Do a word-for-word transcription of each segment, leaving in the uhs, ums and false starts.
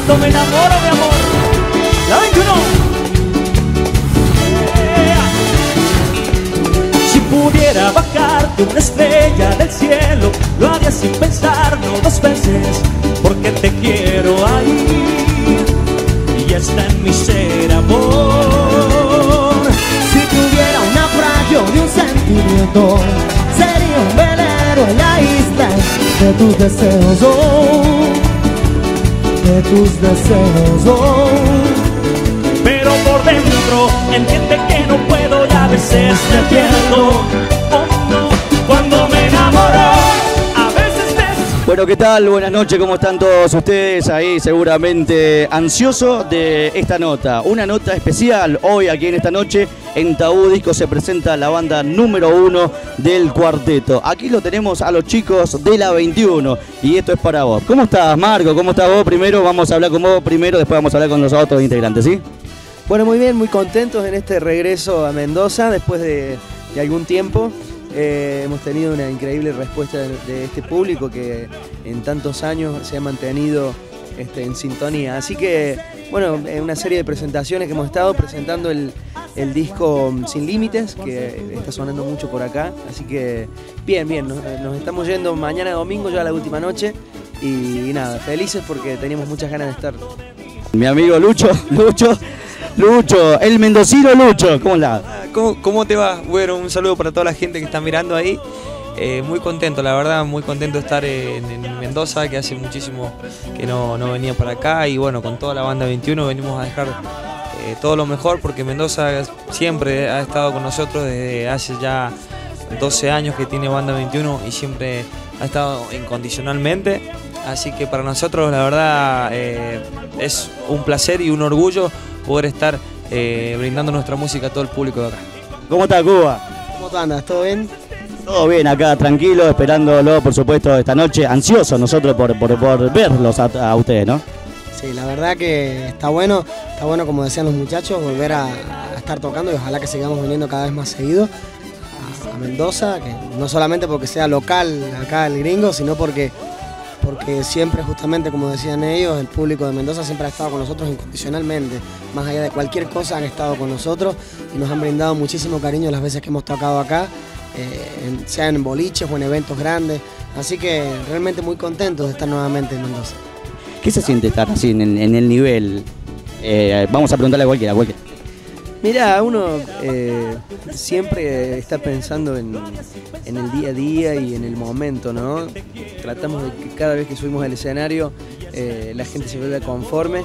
cuando me enamoro, mi amor. La veintiuno. Si pudiera bajarte una estrella del cielo, lo haría sin pensarlo dos veces, porque te quiero ahí y está en mi ser, amor. Si tuviera un naufragio de un sentimiento, sería un velero en la isla de tus deseos, oh, de tus deseos, oh. Pero por dentro entiende que no puedo, y a veces me pierdo, oh, no, cuando me enamoro, a veces me... Bueno, ¿qué tal? Buenas noches, ¿cómo están todos ustedes? Ahí seguramente ansioso de esta nota. Una nota especial hoy aquí en esta noche. En Tabú Disco se presenta la banda número uno del cuarteto. Aquí lo tenemos a los chicos de la veintiuno y esto es para vos. ¿Cómo estás, Marco? ¿Cómo estás vos? Primero vamos a hablar con vos primero, después vamos a hablar con los otros integrantes, ¿sí? Bueno, muy bien, muy contentos en este regreso a Mendoza después de, de algún tiempo. Eh, hemos tenido una increíble respuesta de, de este público que en tantos años se ha mantenido este, en sintonía. Así que, bueno, en una serie de presentaciones que hemos estado presentando el, el disco Sin Límites, que está sonando mucho por acá. Así que, bien, bien, nos, nos estamos yendo mañana domingo, ya la última noche. Y, y nada, felices porque teníamos muchas ganas de estar. Mi amigo Lucho, Lucho, Lucho, el mendocino Lucho, ¿cómo la? ¿Cómo, ¿Cómo te va? Bueno, un saludo para toda la gente que está mirando ahí. Eh, muy contento, la verdad, muy contento de estar en, en Mendoza, que hace muchísimo que no, no venía para acá. Y bueno, con toda la banda veintiuno venimos a dejar eh, todo lo mejor, porque Mendoza siempre ha estado con nosotros desde hace ya doce años que tiene banda veintiuno y siempre ha estado incondicionalmente. Así que para nosotros, la verdad, eh, es un placer y un orgullo poder estar eh, brindando nuestra música a todo el público de acá. ¿Cómo está Cuba? ¿Cómo te andas? ¿Todo bien? Todo bien acá, tranquilo, esperándolo por supuesto esta noche, ansiosos nosotros por, por, por verlos a, a ustedes, ¿no? Sí, la verdad que está bueno, está bueno como decían los muchachos, volver a, a estar tocando y ojalá que sigamos viniendo cada vez más seguido a, a Mendoza, que no solamente porque sea local acá el gringo, sino porque porque siempre, justamente como decían ellos, el público de Mendoza siempre ha estado con nosotros incondicionalmente. Más allá de cualquier cosa han estado con nosotros y nos han brindado muchísimo cariño las veces que hemos tocado acá, eh, en, sea en boliches o en eventos grandes. Así que realmente muy contentos de estar nuevamente en Mendoza. ¿Qué se siente estar así en, en el nivel? Eh, vamos a preguntarle a cualquiera, a cualquiera. Mira, uno eh, siempre está pensando en, en el día a día y en el momento, ¿no? Tratamos de que cada vez que subimos al escenario eh, la gente se vuelva conforme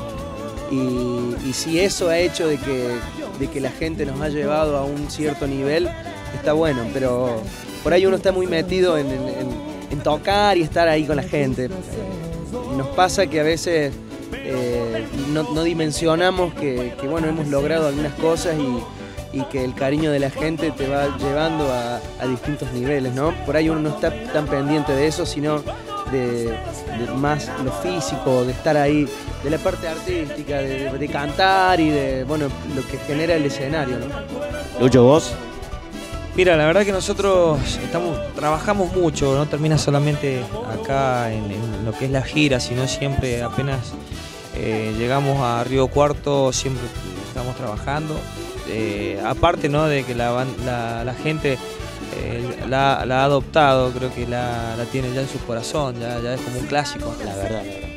y, y si eso ha hecho de que, de que la gente nos ha llevado a un cierto nivel, está bueno, pero por ahí uno está muy metido en, en, en tocar y estar ahí con la gente. Nos pasa que a veces Eh, no, no dimensionamos que, que bueno, hemos logrado algunas cosas y, y que el cariño de la gente te va llevando a, a distintos niveles, ¿no? Por ahí uno no está tan pendiente de eso, sino de, de más lo físico, de estar ahí, de la parte artística, de, de cantar y de, bueno, lo que genera el escenario, ¿no? Lucho, ¿vos? Mira, la verdad que nosotros estamos, trabajamos mucho, no termina solamente acá en, en lo que es la gira, sino siempre apenas eh, llegamos a Río Cuarto, siempre estamos trabajando. Eh, aparte, ¿no?, de que la, la, la gente eh, la, la ha adoptado, creo que la, la tiene ya en su corazón, ya, ya es como un clásico. La verdad, la verdad.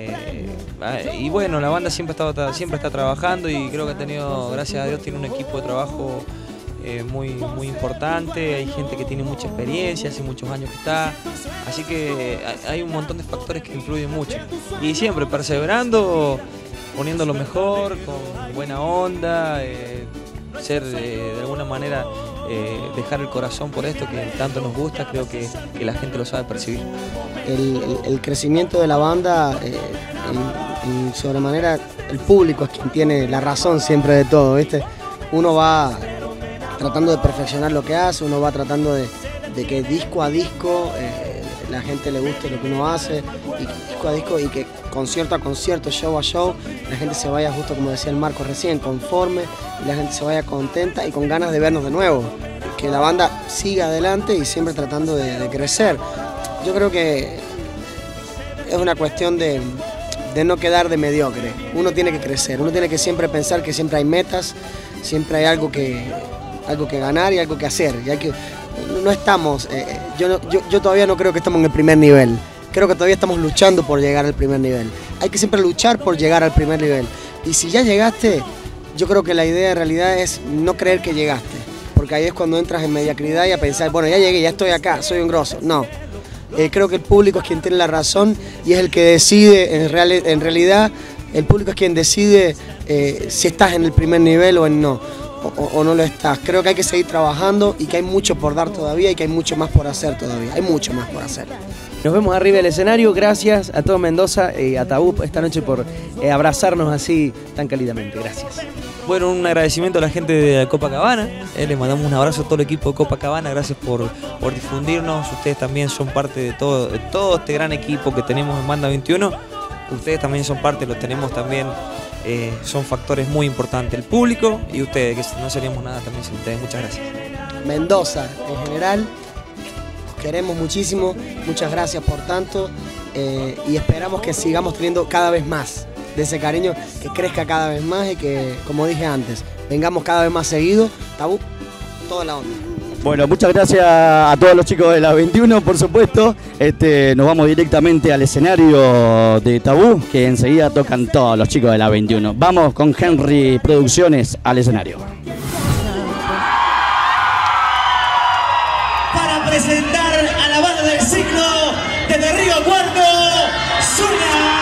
Eh, y bueno, la banda siempre, está, siempre está trabajando y creo que ha tenido, gracias a Dios, tiene un equipo de trabajo Eh, muy, muy importante, hay gente que tiene mucha experiencia, hace muchos años que está, así que hay un montón de factores que influyen mucho. Y siempre perseverando, poniendo lo mejor, con buena onda, eh, ser eh, de alguna manera, eh, dejar el corazón por esto que tanto nos gusta, creo que, que la gente lo sabe percibir. El, el, el crecimiento de la banda, eh, y, y sobremanera el público es quien tiene la razón siempre de todo, ¿viste? Uno va tratando de perfeccionar lo que hace, uno va tratando de, de que disco a disco eh, la gente le guste lo que uno hace, y disco a disco y que concierto a concierto, show a show, la gente se vaya, justo como decía el Marco recién, conforme, y la gente se vaya contenta y con ganas de vernos de nuevo, que la banda siga adelante y siempre tratando de, de crecer. Yo creo que es una cuestión de, de no quedar de mediocre. Uno tiene que crecer, uno tiene que siempre pensar que siempre hay metas, siempre hay algo que, algo que ganar y algo que hacer. Y hay que, no estamos, eh, yo, no, yo, yo todavía no creo que estamos en el primer nivel. Creo que todavía estamos luchando por llegar al primer nivel. Hay que siempre luchar por llegar al primer nivel. Y si ya llegaste, yo creo que la idea en realidad es no creer que llegaste. Porque ahí es cuando entras en mediocridad y a pensar, bueno, ya llegué, ya estoy acá, soy un grosso. No. Eh, creo que el público es quien tiene la razón y es el que decide, en, real, en realidad, el público es quien decide eh, si estás en el primer nivel o en no, o, o no lo estás. Creo que hay que seguir trabajando y que hay mucho por dar todavía y que hay mucho más por hacer todavía. Hay mucho más por hacer. Nos vemos arriba del escenario. Gracias a todo Mendoza y a Tabú esta noche por eh, abrazarnos así tan cálidamente. Gracias. Bueno, un agradecimiento a la gente de Copacabana, eh, les mandamos un abrazo a todo el equipo de Copacabana, gracias por, por difundirnos, ustedes también son parte de todo, de todo este gran equipo que tenemos en Banda veintiuno, ustedes también son parte, los tenemos también, eh, son factores muy importantes, el público y ustedes, que no seríamos nada también sin ustedes, muchas gracias. Mendoza en general, queremos muchísimo, muchas gracias por tanto eh, y esperamos que sigamos teniendo cada vez más de ese cariño, que crezca cada vez más y que, como dije antes, vengamos cada vez más seguido. Tabú, toda la onda. Bueno, muchas gracias a todos los chicos de la veintiuno, por supuesto. Este, nos vamos directamente al escenario de Tabú, que enseguida tocan todos los chicos de la veintiuno. Vamos con Henry Producciones al escenario. Para presentar a la banda del ciclo desde Río Cuarto, Zuna.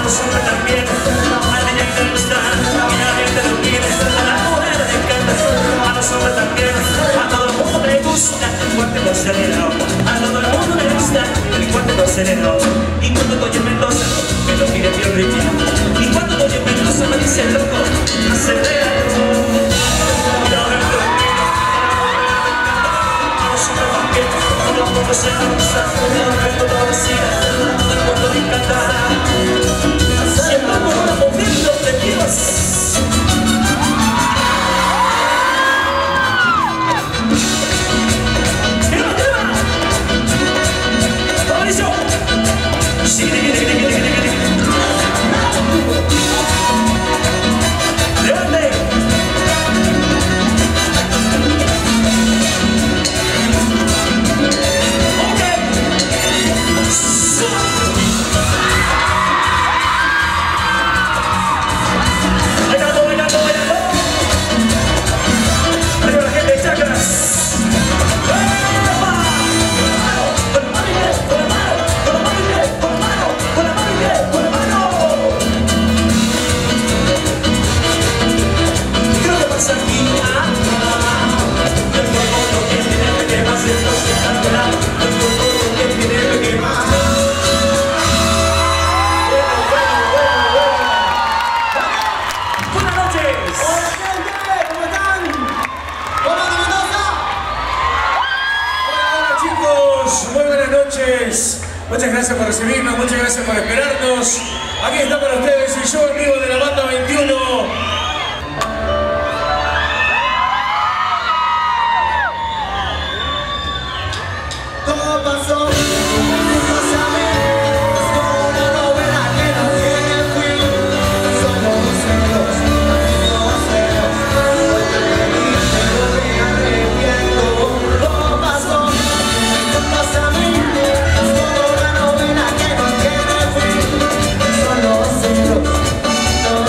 los hombres también. Al niño que le gusta y a la gente lo quiere. A la mujer le encanta, a los hombres también. A todo el mundo le gusta el cuarteto acelerado. A todo el mundo le gusta el cuarteto acelerado. Y cuando estoy en Mendoza me lo pide Pío Ricky. Y cuando estoy en Mendoza me dice el loco, acelera. Todo el mundo se lanza, todo el mundo lo decía, todo el mundo le encanta. Siempre por una movimiento de Dios. ¡Tira, tira! ¡Mauricio! ¡Sí, sí, sí, sí, sí, sí! ¡Levante! Muchas gracias por recibirnos, muchas gracias por esperarnos. Aquí está para ustedes el show en vivo de la banda veintiuno. Todo pasó. No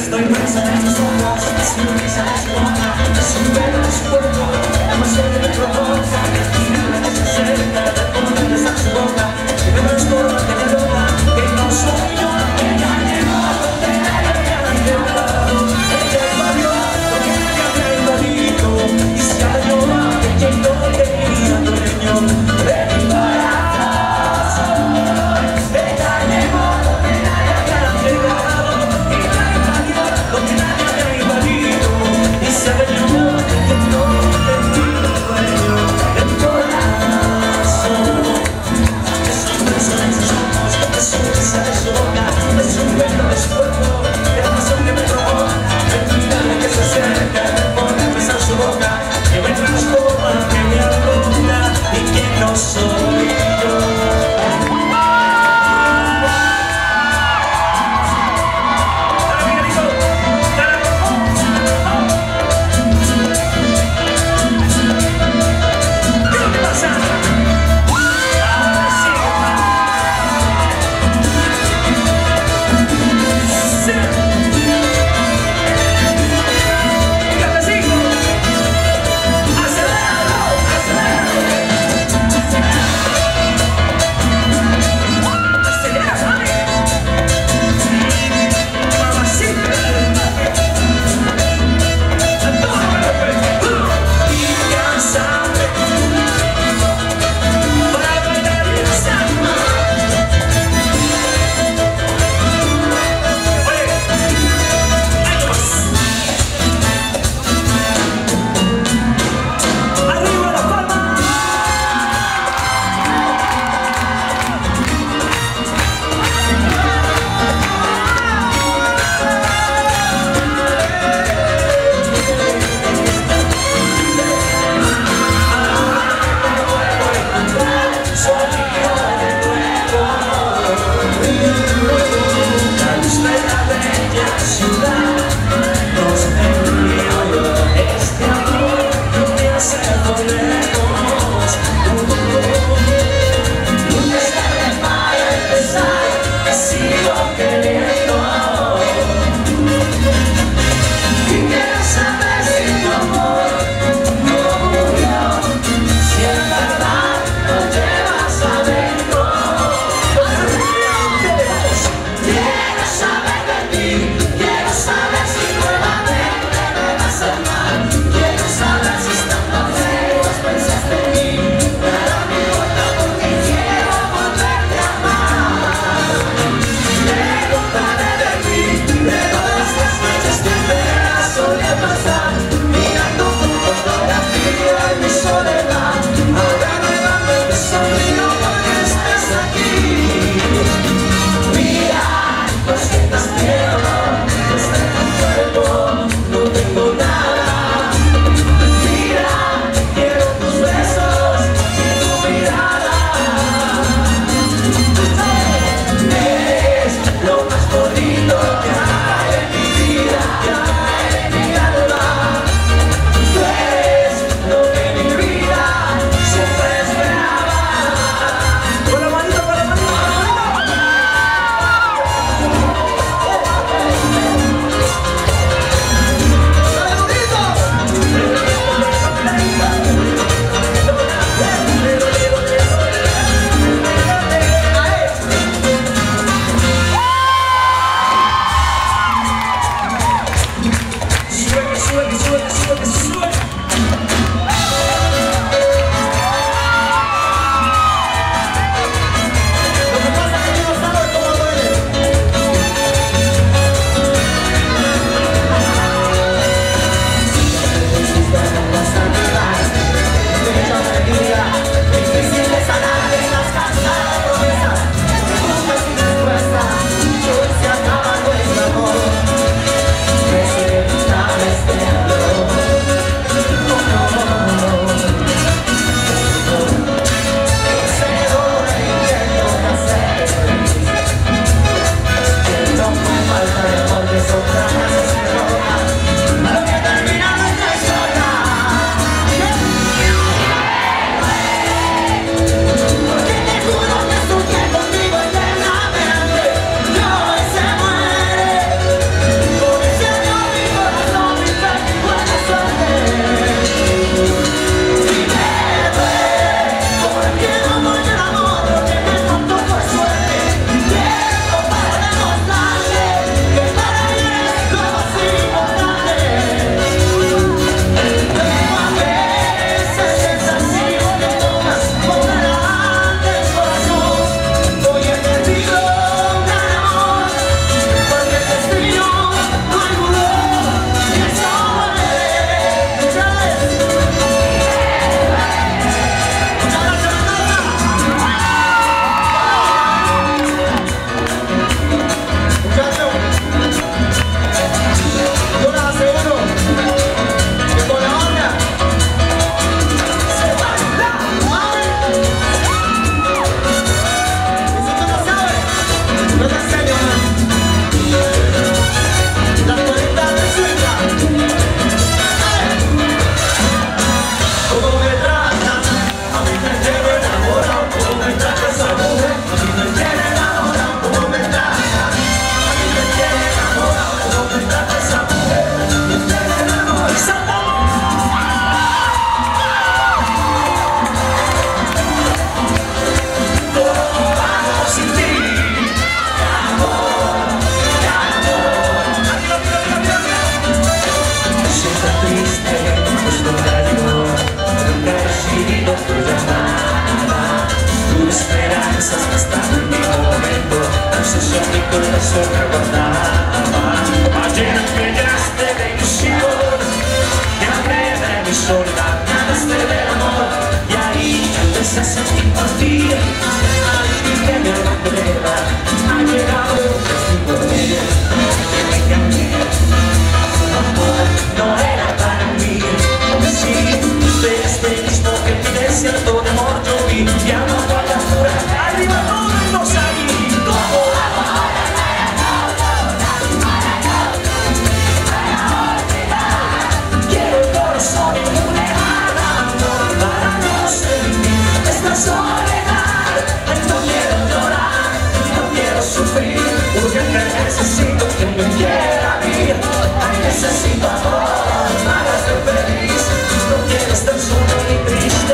Estoy presa en tus ojos, sin risa en tu boca, sin pelo en su cuerpo, demasiado me provoca, que se acerca, como que está en su boca, que me transforma, que me loca, que no soy yo, que ya llegó, que nadie me ha llegado, que ya invadió, porque ya me ha invadido, y se ha llevado, que yo no quería, dueño de mi corazón, que ya llegó, que nadie me ha llegado, que ya invadió, porque nadie me ha invadido, y se ha llevado, que yo no quería, dueño de mi corazón. Eso no es sus ojos, eso es esa boca. sensación mi corazón me guardaba. Ayer me llenaste de ilusión, te hablé de mi soledad, me hablaste del amor, y ahí empecé a sentir por ti. Alguien que me recuerda, ha llegado un testigo de él, que me engañé. Tu amor no era para mí. Sí, usted este mismo que pide cierto de amor yo vi, y amo a la pura, arriba todo y no salí. Como quiero el corazón en un lejano para no sentir esta soledad. Ay, no quiero llorar, no quiero sufrir, urgente necesito que me quiera vivir. Ay, necesito amor para ser feliz, no quiero estar solo ni triste.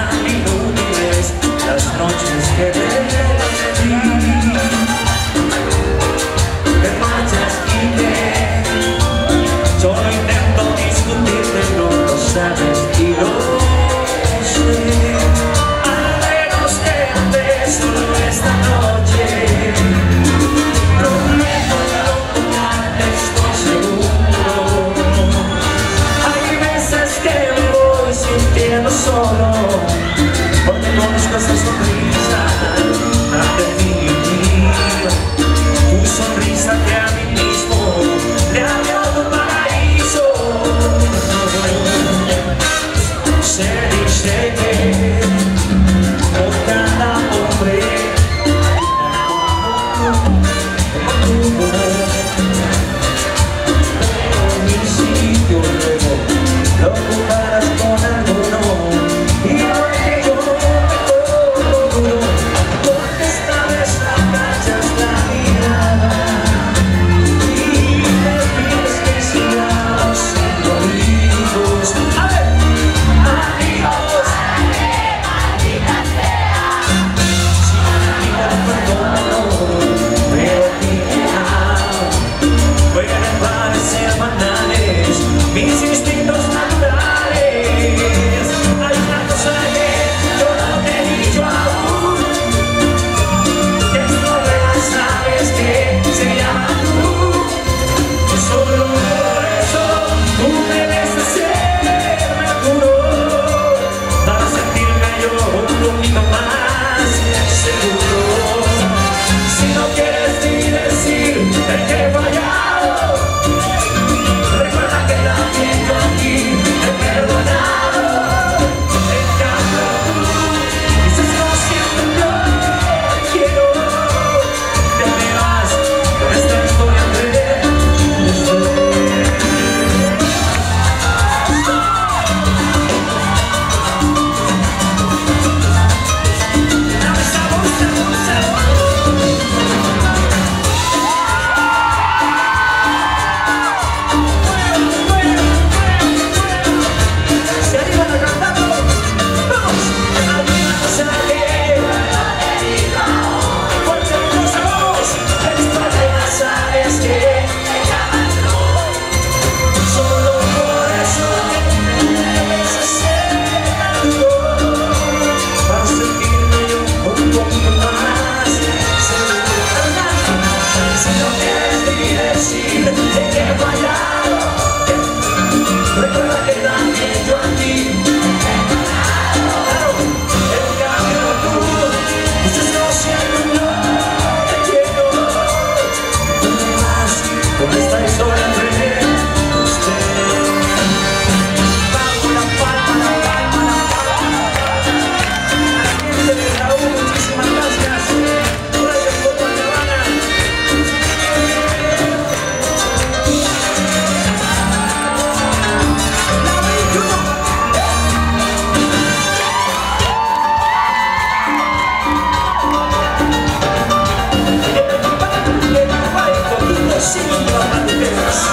tan inútiles las noches que perdí. Te marchas y que solo intento discutirte, no lo sabes y lo sé. Al menos quédate solo esta noche. Prometo no tocarte, estoy seguro. Hay veces que me voy sintiendo solo, porque conozco esa sonrisa ante mí. Tu sonrisa que a mí mismo le abrió tu paraíso. Se dice que por cada hombre como tú, pero mi sitio luego lo ocuparás con alguno. Igual que yo me procuro, porque esta vez agachas la mirada y me pides que sigamos siendo amigos. A ver, amigos. Si amigo perdono, pero que pueden parecer banales mis instintos naturales. Hay una cosa que yo no te he dicho aún, que no sabes que se llama tú. Solo por eso tú me debes hacerme puro, para sentirme yo un poquito más seguro. Si no quieres ni decir en qué he fallado, recuerda que también yo aquí te he perdonado. En cambio tú dices no siempre yo te quiero. Te me vas con esta historia de dame sabor, sabor, sabor. Se animan a cantarlo. Vamos. Hay una cosa que fuerte con esa voz. Esto ya sabes que solo por eso me debes hacer algo, para sentirme yo un poquito más seguro. Si no quieres ni decir de que he fallado, recuerda que también yo a ti he perdonado. En cambio tú dices no siempre yo te quiero. Tú me vas con esta historia entre ustedes. Vamos, la palma, la palma, la palma. A la gente de Raúl, muchísimas gracias. Gracias por tu caravana. Sigo trabajando temas.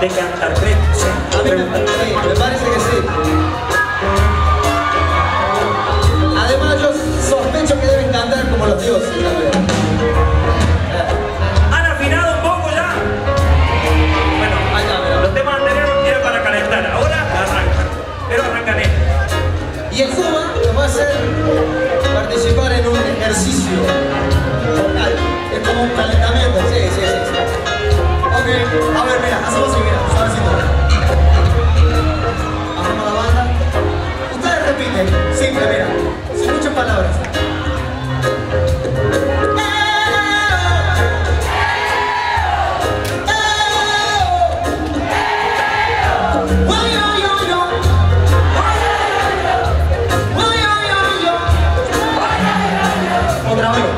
de cantar, ¿crees? A mí me, sí, me parece que sí. Además yo sospecho que deben cantar como los dioses también. ¿Han afinado un poco ya? Bueno, Ahí está, mira. los temas anteriores eran para calentar, ahora arrancan, pero arrancan estos. Y el Cuba nos va a hacer participar en un ejercicio vocal. Es como un calentamiento. Sí, sí, sí, sí. Ok, a ver, mira, hacemos así, mira, suavecito. Hacemos la banda. Ustedes repiten, simple, mira, sin muchas palabras. Otra vez.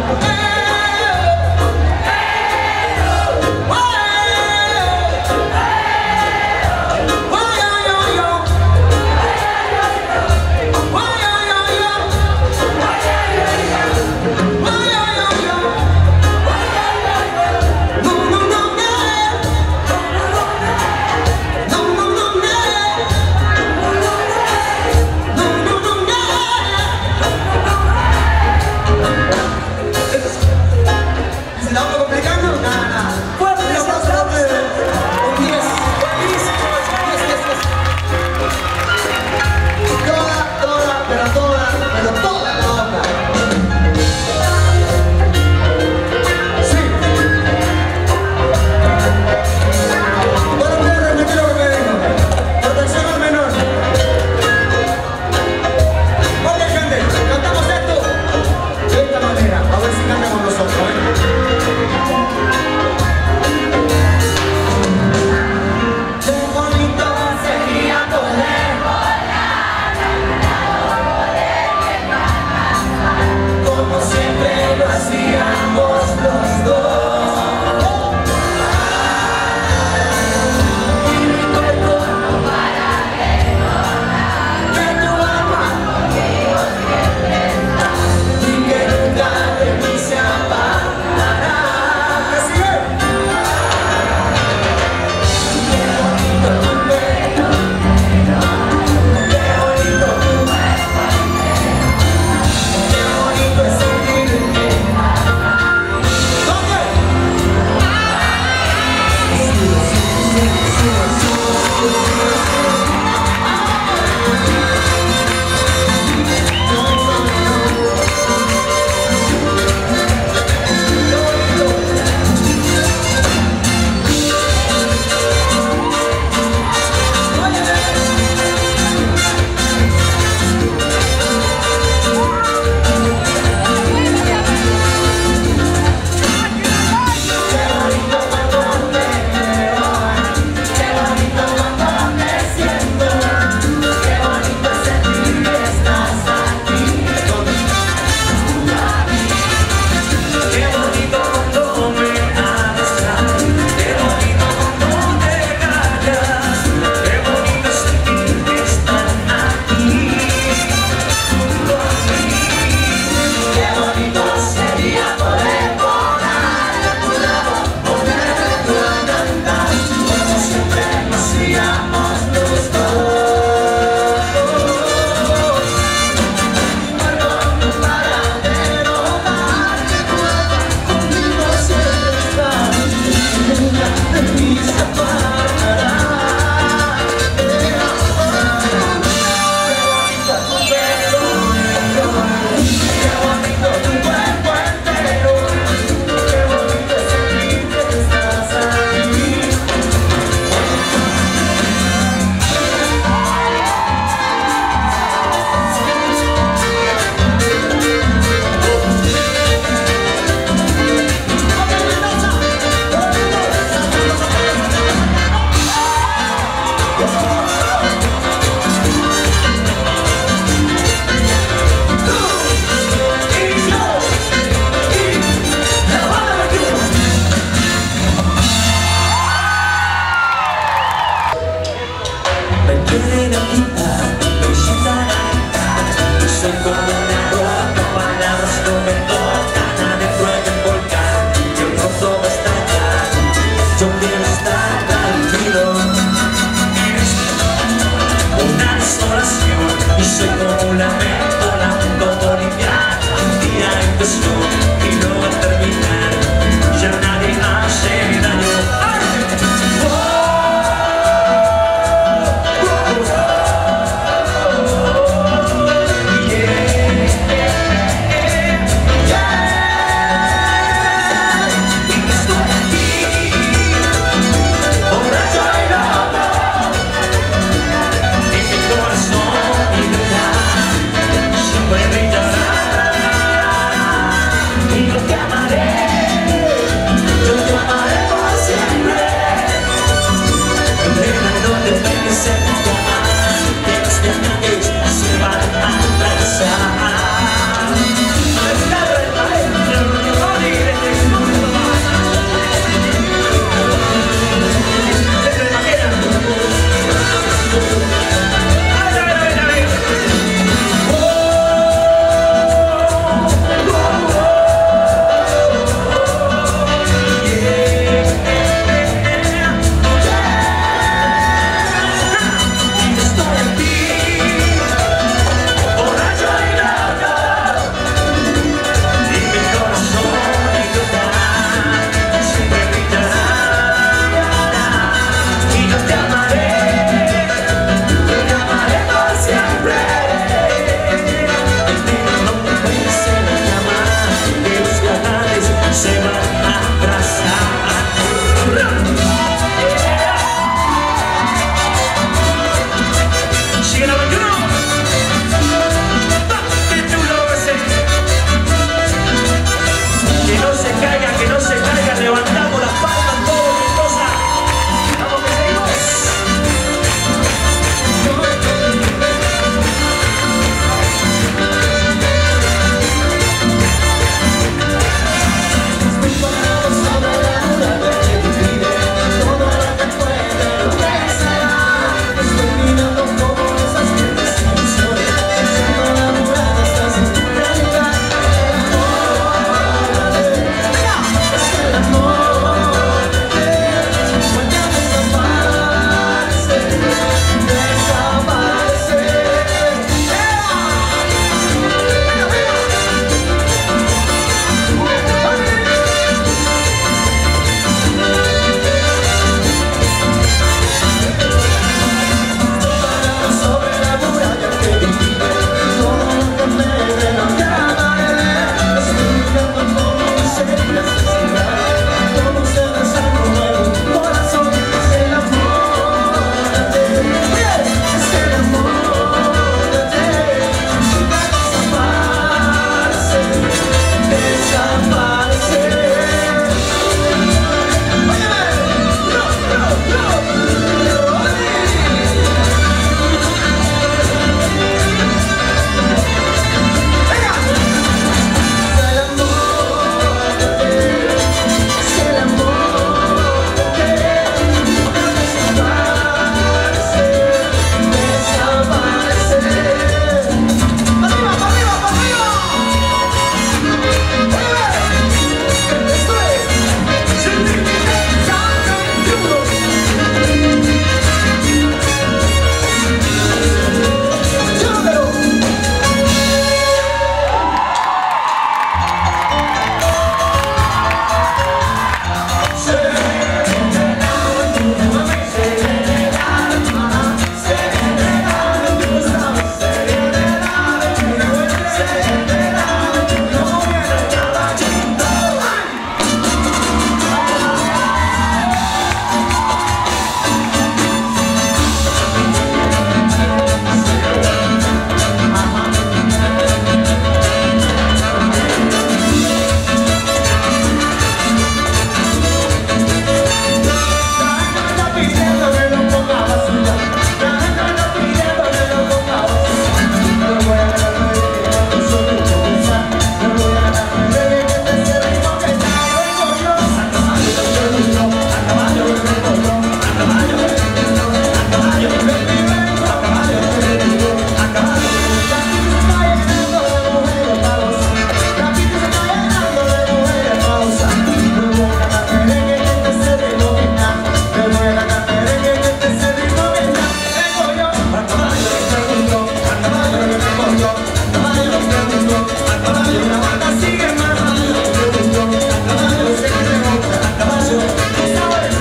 gustó, a caballo le gustó, a caballo la banda sigue más. Le gustó, a caballo sé que le gusta, a caballo, ¿sabes?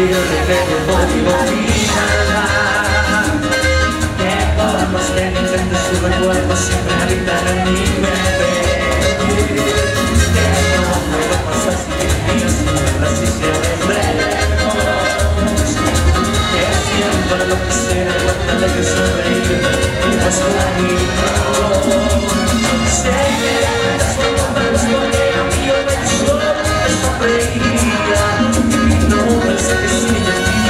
decirte que no puedo olvidar, que por más que intentes su recuerdo siempre habitan en mi mente, que no puedo pasar sin días sin verlas y sin reflejos, que siento enloquecer en cuenta de que sonreír y no es bonito. Sé que las palabras porque a mí yo me solo me sonreía, no pensé que sí.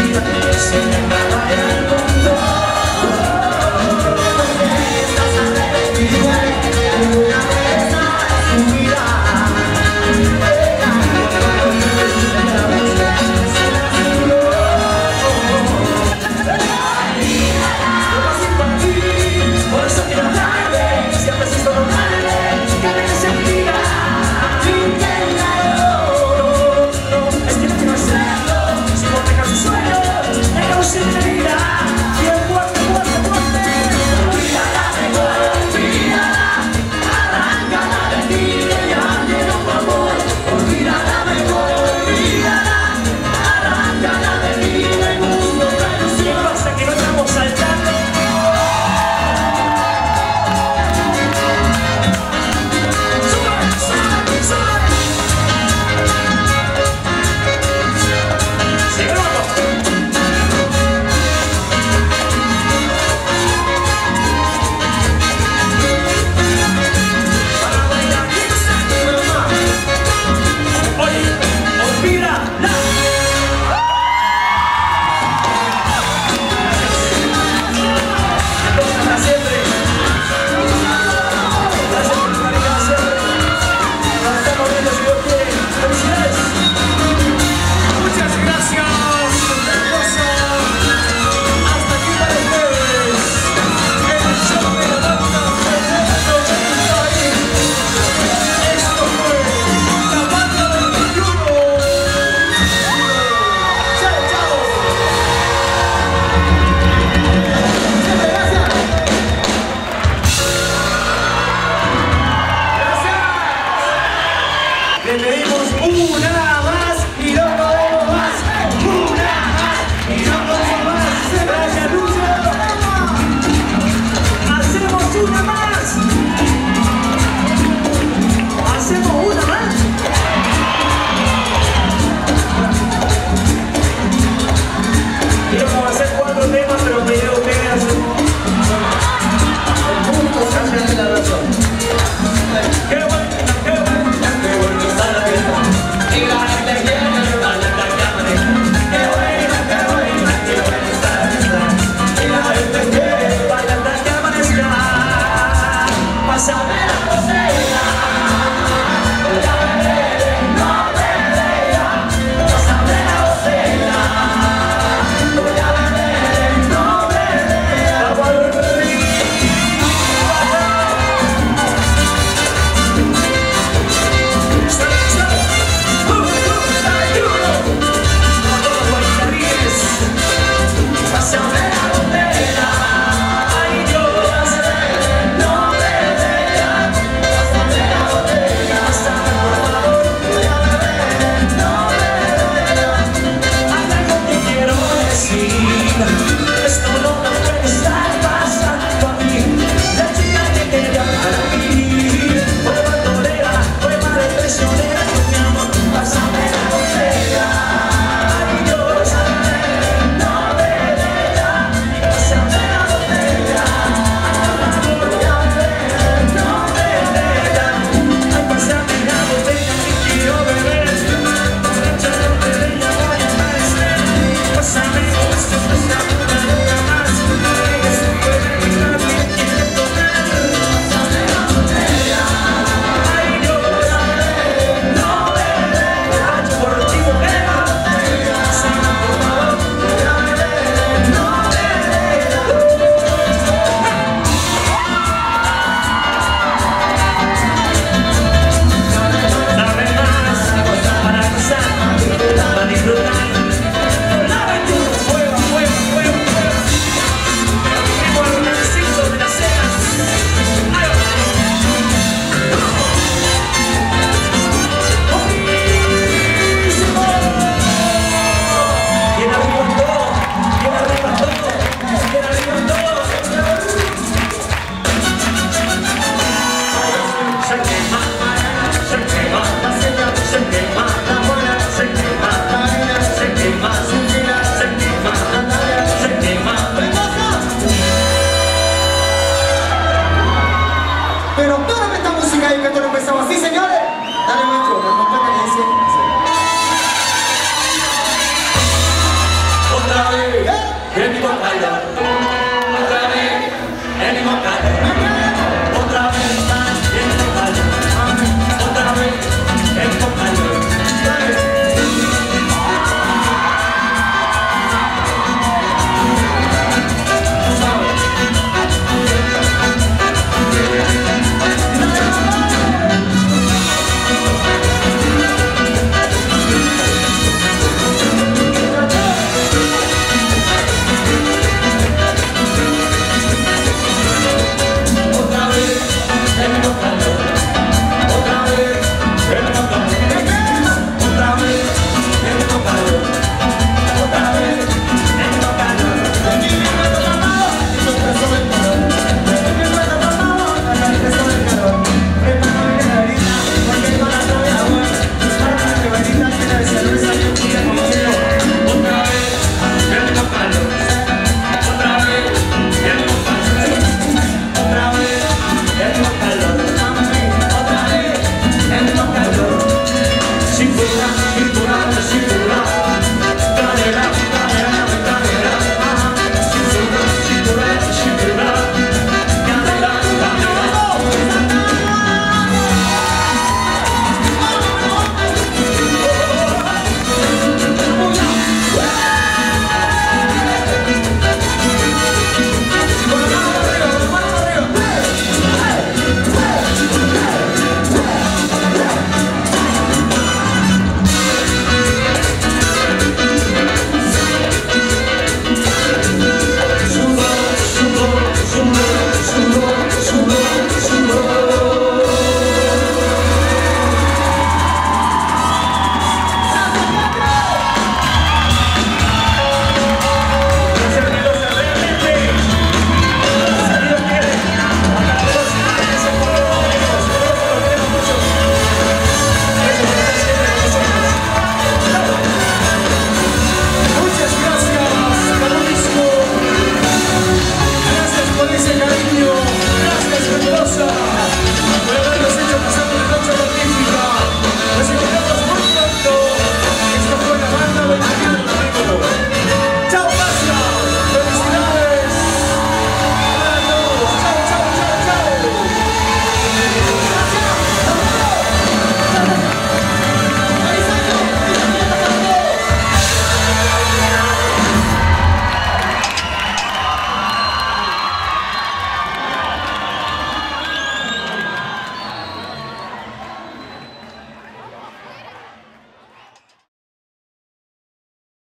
baila.